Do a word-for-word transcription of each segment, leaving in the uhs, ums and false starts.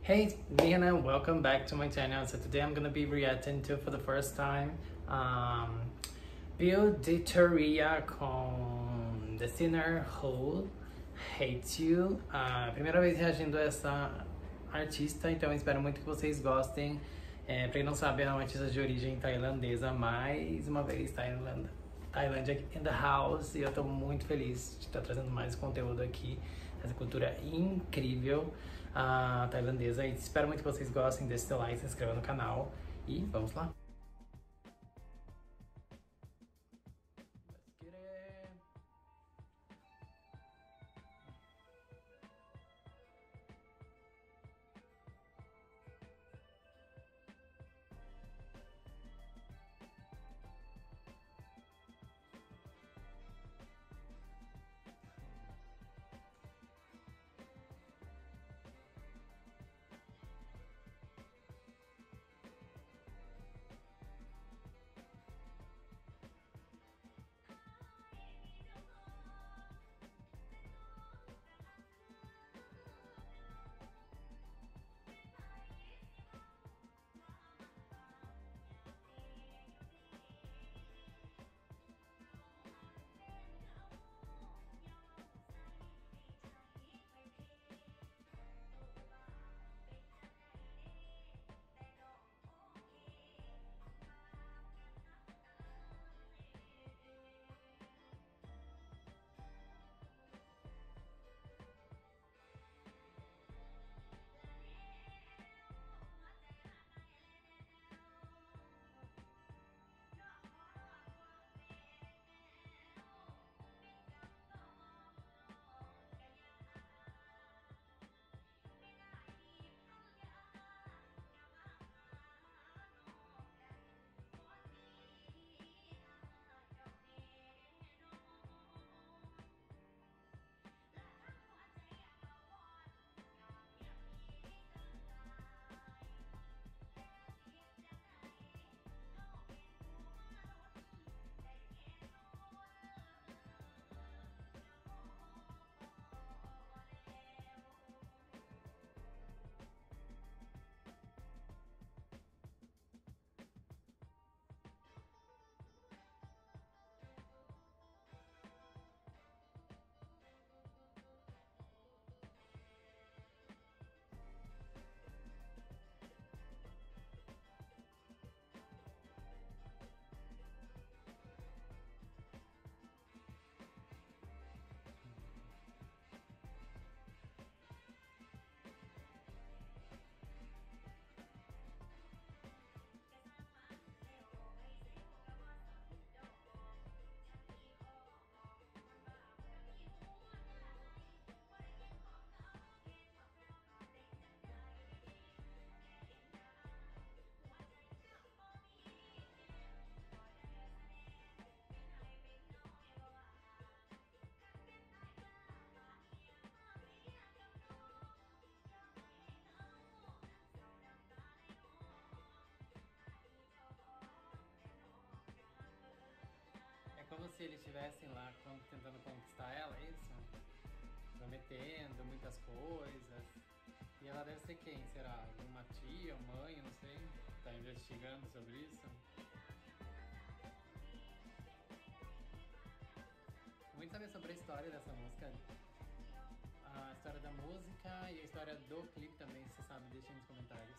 Hey Lena, welcome back to my channel. So today I'm gonna be reacting to for the first time um, Build-A-Teoria com The Sinner Who Hates You. A primeira vez reagindo a essa artista, então eu espero muito que vocês gostem. É, pra quem não sabe, é uma artista de origem tailandesa, mais uma vez Tailândia, Tailândia in the house, e eu tô muito feliz de estar trazendo mais conteúdo aqui, essa cultura incrível uh, tailandesa, e espero muito que vocês gostem. Deixe seu like, se inscreva no canal e vamos lá! Let's get it. Como se eles estivessem lá tentando conquistar ela, é isso? Prometendo muitas coisas. E ela deve ser quem? Será? Uma tia, mãe, não sei? Tá investigando sobre isso? Muito saber sobre a história dessa música. A história da música e a história do clipe também, se você sabe, deixa aí nos comentários.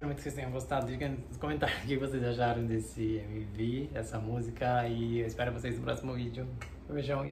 muito que vocês tenham gostado. Digam nos comentários o que vocês acharam desse M V, dessa música. E eu espero vocês no próximo vídeo. Um beijão.